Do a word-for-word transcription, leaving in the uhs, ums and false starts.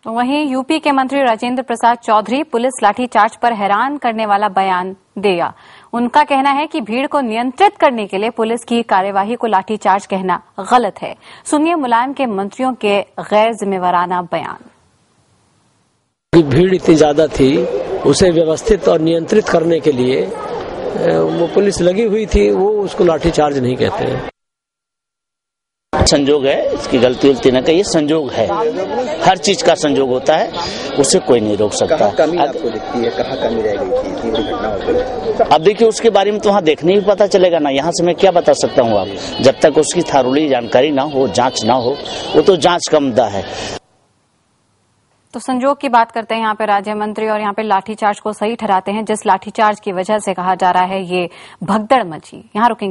तो वहीं यूपी के मंत्री राजेंद्र प्रसाद चौधरी पुलिस लाठीचार्ज पर हैरान करने वाला बयान दिया। उनका कहना है कि भीड़ को नियंत्रित करने के लिए पुलिस की कार्यवाही को लाठीचार्ज कहना गलत है। सुनिए मुलायम के मंत्रियों के गैर जिम्मेवाराना बयान। भीड़ इतनी ज्यादा थी, उसे व्यवस्थित और नियंत्रित करने के लिए वो पुलिस लगी हुई थी, वो उसको लाठीचार्ज नहीं कहते हैं। संजोग है, इसकी गलती उल्टी न कहिए, संजोग है, हर चीज का संजोग होता है, उसे कोई नहीं रोक सकता। कहाँ कमी आपको दिखती है, कहाँ कमी रह गई थी इतनी घटना हो? अब देखिए उसके बारे में तो वहाँ देखने ही पता चलेगा ना, यहाँ से मैं क्या बता सकता हूँ। आप जब तक उसकी थारूली जानकारी ना हो, जांच ना हो, वो तो जांच का मुद्दा है। तो संजोग की बात करते हैं यहाँ पे राज्य मंत्री, और यहाँ पे लाठीचार्ज को सही ठहराते हैं। जिस लाठीचार्ज की वजह से कहा जा रहा है ये भगदड़ मची। यहाँ रुकेंगे।